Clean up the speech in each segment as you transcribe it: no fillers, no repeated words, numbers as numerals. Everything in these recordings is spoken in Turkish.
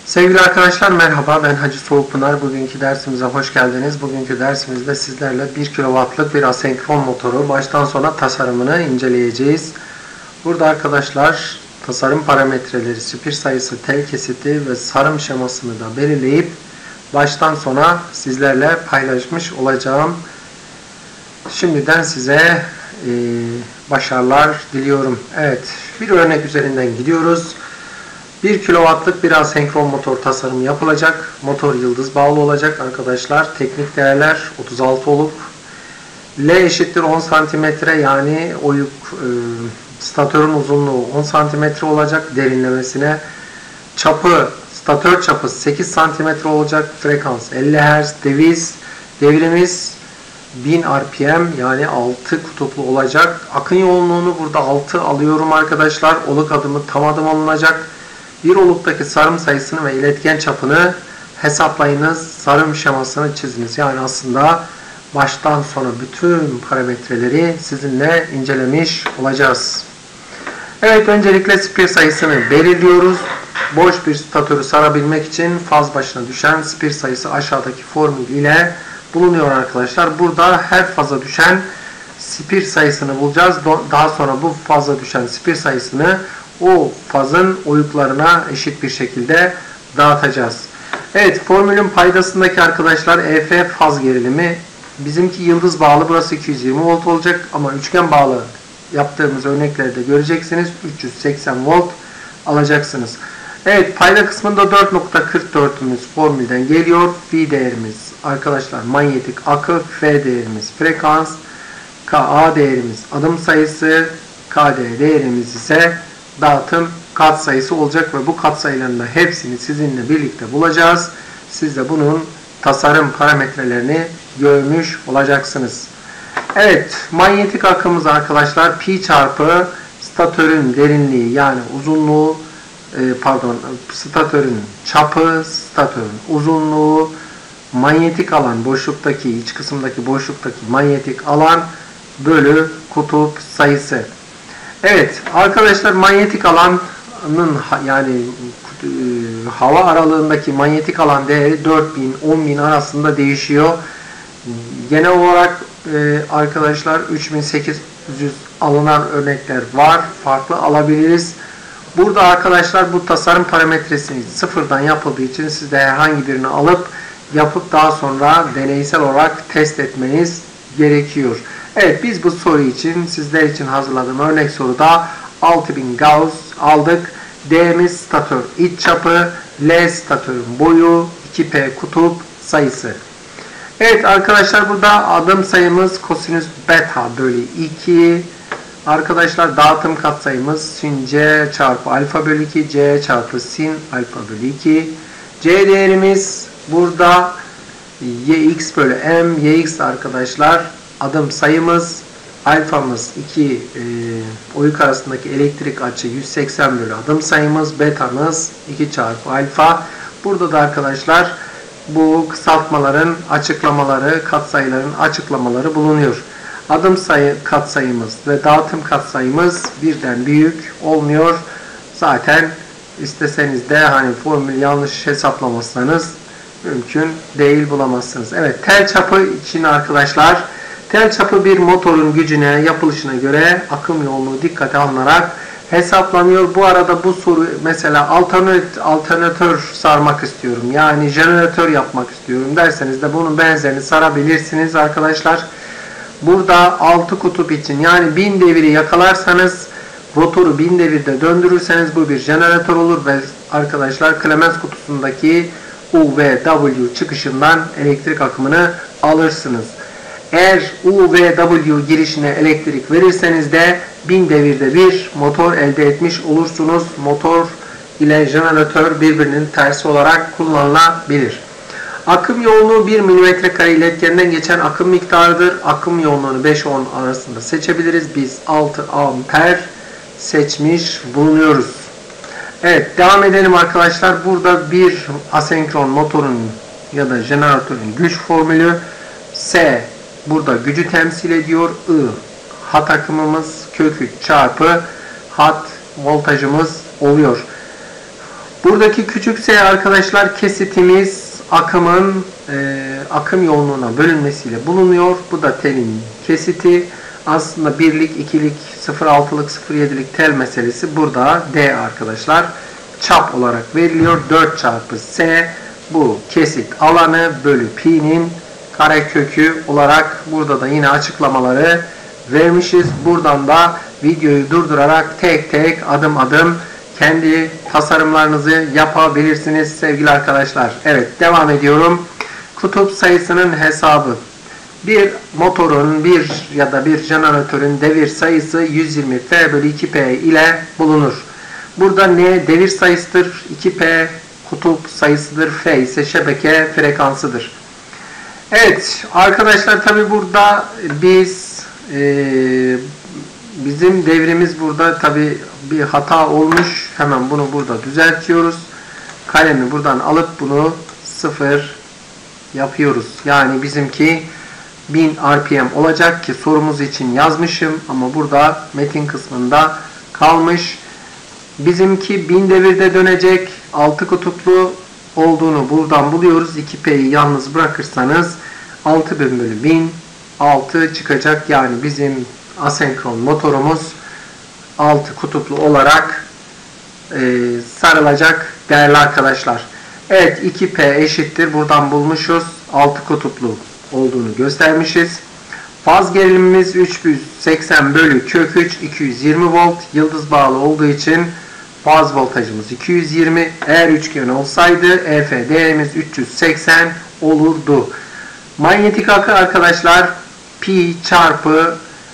Sevgili arkadaşlar merhaba, ben Hacı Soğukpınar. Bugünkü dersimize hoş geldiniz. Bugünkü dersimizde sizlerle 1 kW'lık bir asenkron motoru baştan sona tasarımını inceleyeceğiz. Burada arkadaşlar tasarım parametreleri, spir sayısı, tel kesiti ve sarım şemasını da belirleyip baştan sona sizlerle paylaşmış olacağım. Şimdiden size başarılar diliyorum. Evet, bir örnek üzerinden gidiyoruz. 1 kW'lık bir asenkron motor tasarımı yapılacak. Motor yıldız bağlı olacak arkadaşlar. Teknik değerler 36 olup L eşittir 10 cm, yani oyuk statörün uzunluğu 10 cm olacak derinlemesine. Çapı, statör çapı 8 cm olacak. Frekans 50 Hz. Devrimiz 1000 RPM, yani 6 kutuplu olacak. Akın yoğunluğunu burada 6 alıyorum arkadaşlar. Oluk adımı tam adım alınacak. Bir oluktaki sarım sayısını ve iletken çapını hesaplayınız. Sarım şemasını çiziniz. Yani aslında baştan sona bütün parametreleri sizinle incelemiş olacağız. Evet, öncelikle spir sayısını belirliyoruz. Boş bir statörü sarabilmek için faz başına düşen spir sayısı aşağıdaki formül ile bulunuyor arkadaşlar. Burada her faza düşen spir sayısını bulacağız. Daha sonra bu faza düşen spir sayısını o fazın oyuklarına eşit bir şekilde dağıtacağız. Evet, formülün paydasındaki arkadaşlar EF faz gerilimi, bizimki yıldız bağlı, burası 220 volt olacak ama üçgen bağlı yaptığımız örneklerde göreceksiniz 380 volt alacaksınız. Evet, payda kısmında 4.44'ümüz formülden geliyor. Phi değerimiz arkadaşlar manyetik akı, F değerimiz frekans, Ka değerimiz adım sayısı, KD değerimiz ise dağıtım katsayısı olacak ve bu katsayıların da hepsini sizinle birlikte bulacağız. Siz de bunun tasarım parametrelerini görmüş olacaksınız. Evet, manyetik akımız arkadaşlar pi çarpı statörün derinliği, yani uzunluğu, statörün çapı, statörün uzunluğu, manyetik alan, boşluktaki, iç kısımdaki boşluktaki manyetik alan bölü kutup sayısı. Evet arkadaşlar, manyetik alanın, yani hava aralığındaki manyetik alan değeri 4000-10.000 arasında değişiyor. Genel olarak arkadaşlar 3800 alınan örnekler var. Farklı alabiliriz. Burada arkadaşlar bu tasarım parametresini sıfırdan yapıldığı için siz de herhangi birini alıp yapıp daha sonra deneysel olarak test etmeniz gerekiyor. Evet, biz bu soru için sizler için hazırladığım örnek soruda 6000 Gauss aldık. D'miz statör iç çapı, L statörün boyu, 2P kutup sayısı. Evet arkadaşlar, burada adım sayımız kosinüs beta bölü 2. Arkadaşlar dağıtım katsayımız sin C çarpı alfa bölü 2, C çarpı sin alfa bölü 2. C değerimiz burada Yx bölü M. Yx arkadaşlar adım sayımız, alfamız 2 oyuk arasındaki elektrik açı 180 bölü adım sayımız, betamız 2 çarpı alfa. Burada da arkadaşlar bu kısaltmaların açıklamaları, katsayıların açıklamaları bulunuyor. Adım sayı katsayımız ve dağıtım katsayımız birden büyük olmuyor. Zaten isteseniz de hani formül yanlış hesaplamasanız mümkün değil, bulamazsınız. Evet, tel çapı için arkadaşlar, tel çapı bir motorun gücüne, yapılışına göre akım yoğunluğu dikkate alınarak hesaplanıyor. Bu arada bu soru mesela alternatör sarmak istiyorum, yani jeneratör yapmak istiyorum derseniz de bunun benzerini sarabilirsiniz arkadaşlar. Burada 6 kutup için, yani 1000 deviri yakalarsanız, rotoru 1000 devirde döndürürseniz bu bir jeneratör olur ve arkadaşlar Clemens kutusundaki U ve W çıkışından elektrik akımını alırsınız. Eğer U ve W girişine elektrik verirseniz de 1000 devirde bir motor elde etmiş olursunuz. Motor ile jeneratör birbirinin tersi olarak kullanılabilir. Akım yoğunluğu 1 mm² iletkenden geçen akım miktarıdır. Akım yoğunluğunu 5-10 arasında seçebiliriz. Biz 6 amper seçmiş bulunuyoruz. Evet, devam edelim arkadaşlar. Burada bir asenkron motorun ya da jeneratörün güç formülü. S burada gücü temsil ediyor. I hat akımımız, kök 3 çarpı hat voltajımız oluyor. Buradaki küçük s arkadaşlar kesitimiz akım yoğunluğuna bölünmesiyle bulunuyor. Bu da telin kesiti. Aslında birlik, ikilik, 0.6'lık, 0.7'lik tel meselesi burada D arkadaşlar. Çap olarak veriliyor. 4 çarpı S bu kesit alanı bölü pi'nin karekökü olarak burada da yine açıklamaları vermişiz. Buradan da videoyu durdurarak tek tek adım adım kendi tasarımlarınızı yapabilirsiniz sevgili arkadaşlar. Evet, devam ediyorum. Kutup sayısının hesabı. Bir motorun ya da bir jeneratörün devir sayısı 120 F bölü 2P ile bulunur. Burada N devir sayısıdır, 2P kutup sayısıdır, F ise şebeke frekansıdır. Evet arkadaşlar, tabi burada bizim devrimiz burada tabi bir hata olmuş. Hemen bunu burada düzeltiyoruz. Kalemi buradan alıp bunu 0 yapıyoruz. Yani bizimki 1000 RPM olacak ki sorumuz için yazmışım ama burada metin kısmında kalmış. Bizimki 1000 devirde dönecek. 6 kutuplu olduğunu buradan buluyoruz. 2P'yi yalnız bırakırsanız 6000 bölü 1000 6 çıkacak. Yani bizim asenkron motorumuz 6 kutuplu olarak sarılacak değerli arkadaşlar. Evet, 2P eşittir. Buradan bulmuşuz. 6 kutuplu olduğunu göstermişiz. Faz gerilimimiz 380 bölü kök 3 220 volt. Yıldız bağlı olduğu için faz voltajımız 220. Eğer üçgen olsaydı EF değerimiz 380 olurdu. Manyetik akı arkadaşlar pi çarpı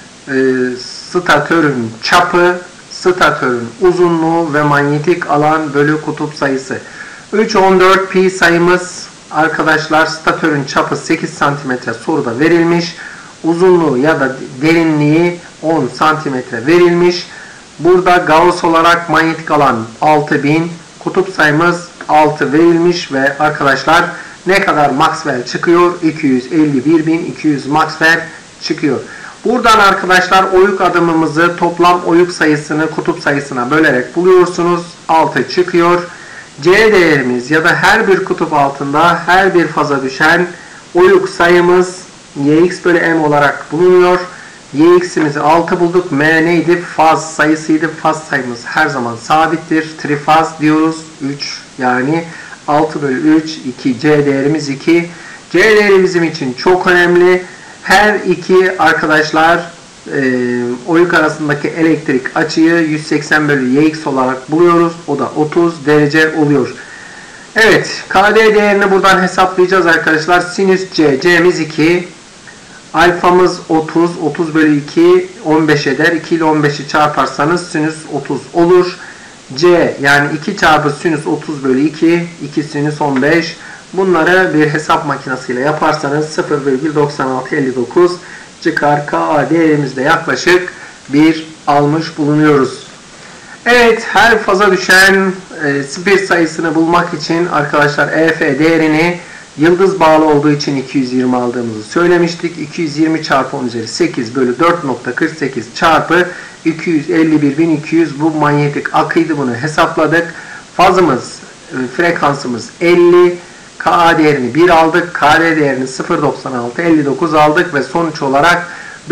statörün çapı, statörün uzunluğu ve manyetik alan bölü kutup sayısı. 314 pi sayımız arkadaşlar, statörün çapı 8 cm soruda verilmiş. Uzunluğu ya da derinliği 10 cm verilmiş. Burada Gauss olarak manyetik alan 6000, kutup sayımız 6 verilmiş ve arkadaşlar ne kadar Maxwell çıkıyor? 251.200 Maxwell çıkıyor. Buradan arkadaşlar oyuk adımımızı toplam oyuk sayısını kutup sayısına bölerek buluyorsunuz. 6 çıkıyor. C değerimiz ya da her bir kutup altında her bir faza düşen oyuk sayımız Yx bölü M olarak bulunuyor. Yx'imizi 6 bulduk. M neydi? Faz sayısıydı. Faz sayımız her zaman sabittir. Trifaz diyoruz. 3 yani 6 bölü 3 2. C değerimiz 2. C değeri bizim için çok önemli. Her iki arkadaşlar oyuk arasındaki elektrik açıyı 180 bölü Yx olarak buluyoruz. O da 30 derece oluyor. Evet, KD değerini buradan hesaplayacağız arkadaşlar. Sinüs C, C'miz 2. Alfamız 30. 30 bölü 2 15 eder. 2 ile 15'i çarparsanız sinüs 30 olur. C yani 2 çarpı sinüs 30 bölü 2. 2 sinüs 15. Bunları bir hesap makinesiyle yaparsanız 0,9659 çıkar. Ka değerimizde yaklaşık 1 almış bulunuyoruz. Evet, her faza düşen spir sayısını bulmak için arkadaşlar EF değerini yıldız bağlı olduğu için 220 aldığımızı söylemiştik. 220 çarpı 10 üzeri 8 bölü 4.48 çarpı 251.200 bu manyetik akıydı, bunu hesapladık. Fazımız, frekansımız 50. Ka değerini 1 aldık. Kd değerini 0.9659 aldık ve sonuç olarak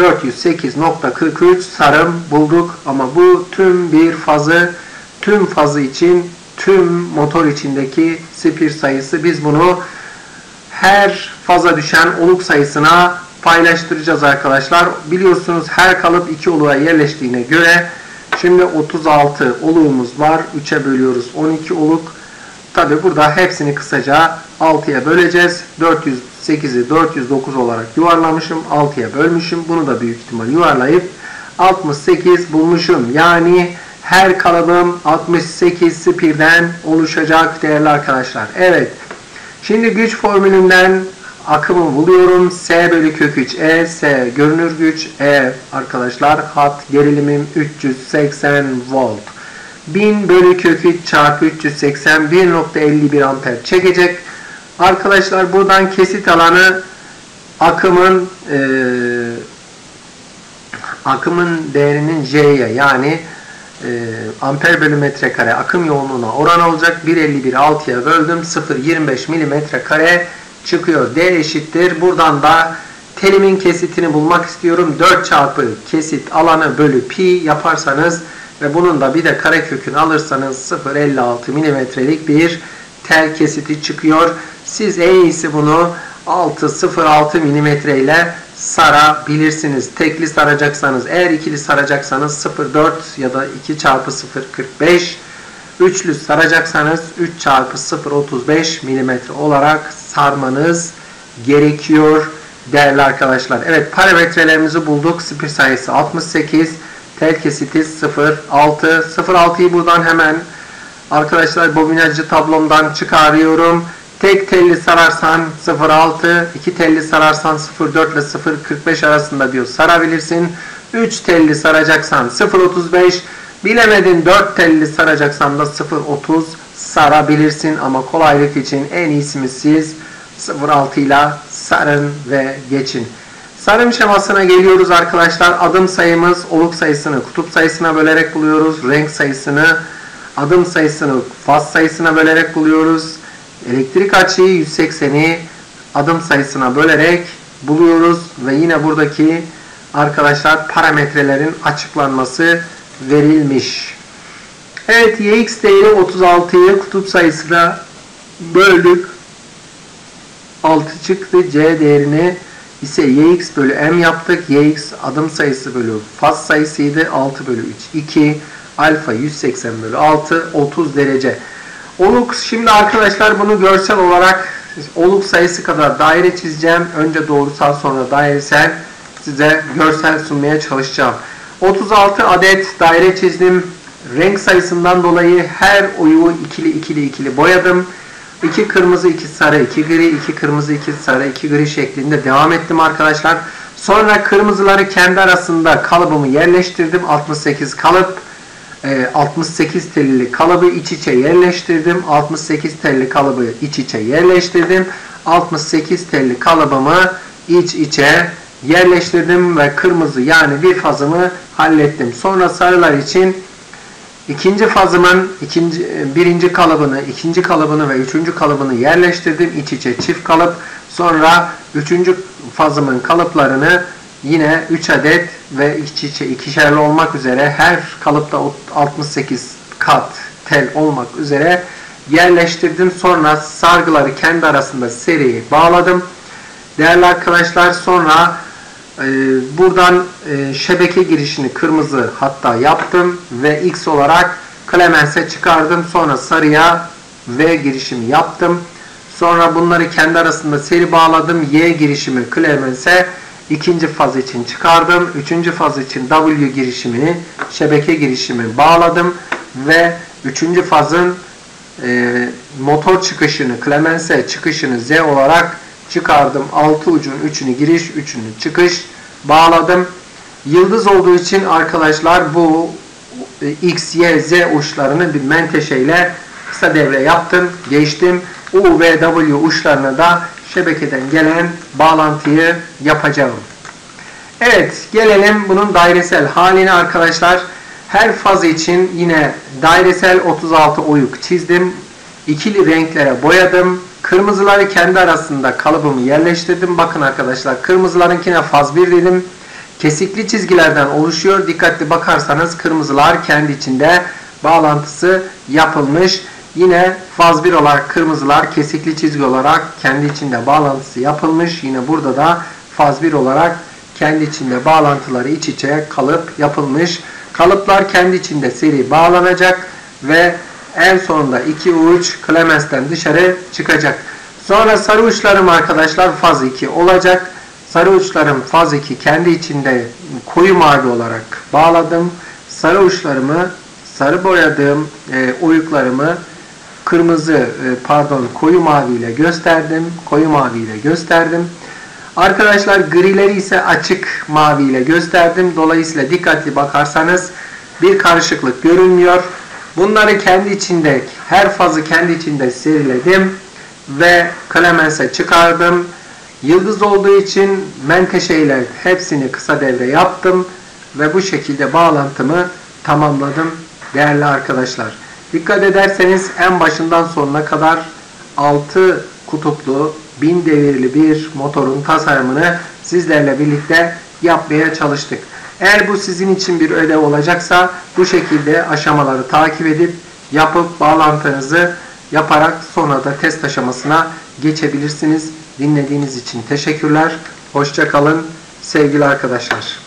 408.43 sarım bulduk. Ama bu tüm fazı için, tüm motor içindeki spir sayısı. Biz bunu her faza düşen oluk sayısına paylaştıracağız arkadaşlar. Biliyorsunuz her kalıp 2 oluğa yerleştiğine göre şimdi 36 oluğumuz var. 3'e bölüyoruz 12 oluk. Tabi burada hepsini kısaca 6'ya böleceğiz. 408'i 409 olarak yuvarlamışım. 6'ya bölmüşüm. Bunu da büyük ihtimal yuvarlayıp 68 bulmuşum. Yani her kalıbım 68 spirden oluşacak değerli arkadaşlar. Evet. Şimdi güç formülünden akımı buluyorum. S bölü kök 3 E. S görünür güç. E arkadaşlar hat gerilimim 380 volt. 1000 bölü kök 3 çarpı 380 1.51 amper çekecek. Arkadaşlar buradan kesit alanı akımın değerinin J'ye yani amper bölü metrekare akım yoğunluğuna oran olacak. 1,51 6'ya böldüm. 0,25 milimetre kare çıkıyor. D eşittir. Buradan da telimin kesitini bulmak istiyorum. 4 çarpı kesit alanı bölü pi yaparsanız ve bunun da bir de karekökünü alırsanız 0,56 milimetrelik bir tel kesiti çıkıyor. Siz en iyisi bunu 6,06 milimetre ile sarabilirsiniz. Tekli saracaksanız, eğer ikili saracaksanız 0,4 ya da 2 çarpı 0,45, üçlü saracaksanız 3 çarpı 0,35 milimetre olarak sarmanız gerekiyor değerli arkadaşlar. Evet, parametrelerimizi bulduk. Spir sayısı 68, tel kesiti 0,6. 0,6'yı buradan hemen arkadaşlar bobinajcı tablomdan çıkarıyorum. Tek telli sararsan 0,6, 2 telli sararsan 0,4 ile 0,45 arasında diyor sarabilirsin. 3 telli saracaksan 0,35, bilemedin 4 telli saracaksan da 0,30 sarabilirsin. Ama kolaylık için en iyisini siz 0,6 ile sarın ve geçin. Sarım şemasına geliyoruz arkadaşlar. Adım sayımız oluk sayısını kutup sayısına bölerek buluyoruz. Renk sayısını adım sayısını faz sayısına bölerek buluyoruz. Elektrik açıyı 180'i adım sayısına bölerek buluyoruz ve yine buradaki arkadaşlar parametrelerin açıklanması verilmiş. Evet, Yx değeri 36'yı kutup sayısına böldük. 6 çıktı. C değerini ise Yx bölü m yaptık. Yx adım sayısı bölü faz sayısıydı. 6 bölü 3 2. Alfa 180 bölü 6 30 derece. Oluk, şimdi arkadaşlar bunu görsel olarak oluk sayısı kadar daire çizeceğim. Önce doğrusal sonra dairesel size görsel sunmaya çalışacağım. 36 adet daire çizdim. Renk sayısından dolayı her oyu ikili boyadım. 2 kırmızı, 2 sarı, 2 gri, 2 kırmızı, 2 sarı, 2 gri şeklinde devam ettim arkadaşlar. Sonra kırmızıları kendi arasında kalıbımı yerleştirdim. 68 kalıp. 68 telli kalıbı iç içe yerleştirdim. 68 telli kalıbı iç içe yerleştirdim. 68 telli kalıbımı iç içe yerleştirdim ve kırmızı yani bir fazımı hallettim. Sonra sarılar için ikinci fazımın birinci kalıbını, ikinci kalıbını ve üçüncü kalıbını yerleştirdim. İç içe çift kalıp. Sonra üçüncü fazımın kalıplarını yine 3 adet ve iç içe ikişerli olmak üzere her kalıpta 68 kat tel olmak üzere yerleştirdim. Sonra sargıları kendi arasında seri bağladım. Değerli arkadaşlar, sonra buradan şebeke girişini kırmızı hatta yaptım ve X olarak Clemens'e çıkardım. Sonra sarıya V girişimi yaptım. Sonra bunları kendi arasında seri bağladım. Y girişimi Clemens'e ikinci faz için çıkardım. Üçüncü faz için W girişimini, şebeke girişimi bağladım ve üçüncü fazın motor çıkışını, Clemens'e çıkışını Z olarak çıkardım. 6 ucun 3'ünü giriş, 3'ünü çıkış bağladım. Yıldız olduğu için arkadaşlar bu X, Y, Z uçlarını bir menteşeyle kısa devre yaptım, geçtim. U ve W uçlarına da şebekeden gelen bağlantıyı yapacağım. Evet, gelelim bunun dairesel haline arkadaşlar. Her faz için yine dairesel 36 oyuk çizdim. İkili renklere boyadım. Kırmızıları kendi arasında kalıbımı yerleştirdim. Bakın arkadaşlar, kırmızılarınkine faz 1 dedim. Kesikli çizgilerden oluşuyor. Dikkatli bakarsanız kırmızılar kendi içinde bağlantısı yapılmış. Yine faz 1 olarak kırmızılar kesikli çizgi olarak kendi içinde bağlantısı yapılmış. Yine burada da faz 1 olarak kendi içinde bağlantıları iç içe kalıp yapılmış. Kalıplar kendi içinde seri bağlanacak ve en sonunda iki uç Clemens'ten dışarı çıkacak. Sonra sarı uçlarım arkadaşlar faz 2 olacak. Sarı uçlarım faz 2 kendi içinde koyu mavi olarak bağladım. Sarı uçlarımı, sarı boyadığım oyuklarımı koyu mavi ile gösterdim. Koyu mavi ile gösterdim. Arkadaşlar grileri ise açık mavi ile gösterdim. Dolayısıyla dikkatli bakarsanız bir karışıklık görünmüyor. Bunları kendi içinde, her fazı kendi içinde seriledim ve Clemens'e çıkardım. Yıldız olduğu için menteşe ile hepsini kısa devre yaptım ve bu şekilde bağlantımı tamamladım değerli arkadaşlar. Dikkat ederseniz en başından sonuna kadar 6 kutuplu 1000 devirli bir motorun tasarımını sizlerle birlikte yapmaya çalıştık. Eğer bu sizin için bir ödev olacaksa bu şekilde aşamaları takip edip yapıp bağlantınızı yaparak sonra da test aşamasına geçebilirsiniz. Dinlediğiniz için teşekkürler. Hoşça kalın sevgili arkadaşlar.